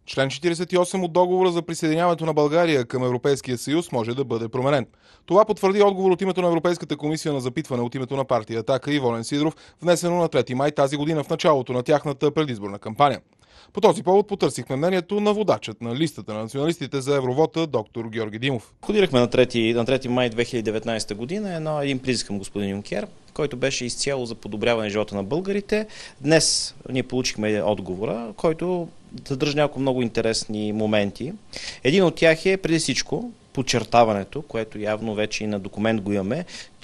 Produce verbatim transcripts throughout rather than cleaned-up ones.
Член четиридесет и осем от договора за присъединяването на България към Европейския съюз може да бъде променен. Това потвърди отговор от името на Европейската комисия на запитване от името на партия Атака и Волен Сидеров, внесено на трети май тази година в началото на тяхната предизборна кампания. По този повод потърсихме мнението на водачът на листата на националистите за Евровота, доктор Георги Димов. Ходирахме на трети, на трети май две хиляди и деветнадесета година едно, един призив към господин Юнкер, който беше изцяло за подобряване на живота на българите. Днес ние получихме отговора, който съдържа няколко много интересни моменти. Един от тях е преди всичко подчертаването, което явно вече и на документ го имаме,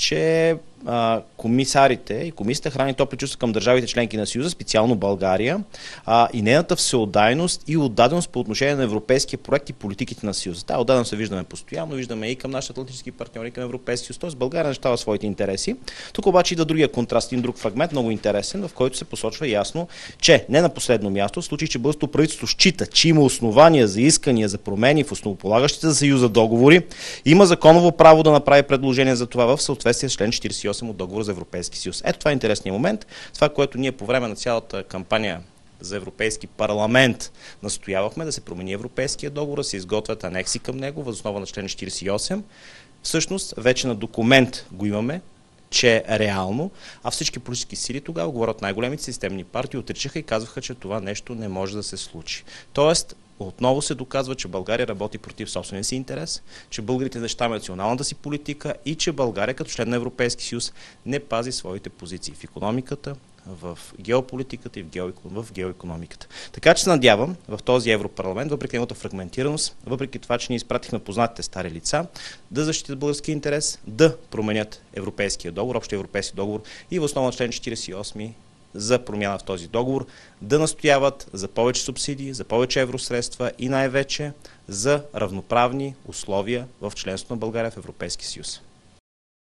че а, комисарите и комисията храни топли чувства към държавите членки на Съюза, специално България, а, и нейната всеотдайност и отдаденост по отношение на европейския проект и политиките на Съюза. Та отдаденост се виждаме постоянно, виждаме и към нашите атлантически партньори, към Европейския съюз, т.е. България защитава своите интереси. Тук обаче и да другия контраст, един друг фрагмент, много интересен, в който се посочва ясно, че не на последно място, в случай, че българското правителство счита, че има основания за искания за промени в основополагащите за Съюза договори, има законово право да направи предложение за това в съответствие с член четиридесет и осем от договора за Европейски съюз. Ето това е интересният момент. Това, което ние по време на цялата кампания за Европейски парламент настоявахме да се промени Европейския договор, да се изготвят анекси към него въз основа на член четиридесет и осем. Всъщност, вече на документ го имаме, че е реално, а всички политически сили тогава, говорят най-големите системни партии, отричаха и казваха, че това нещо не може да се случи. Тоест, отново се доказва, че България работи против собствения си интерес, че българите защитават националната си политика и че България като член на Европейски съюз не пази своите позиции в икономиката, в геополитиката и в, гео, в геоекономиката. Така че се надявам в този Европарламент, въпреки неговата фрагментираност, въпреки това, че ние изпратихме познатите стари лица, да защитят български интерес, да променят Европейския договор, общия европейски договор и в основа на член четиридесет и осем за промяна в този договор, да настояват за повече субсидии, за повече евросредства и най-вече за равноправни условия в членството на България в Европейския съюз.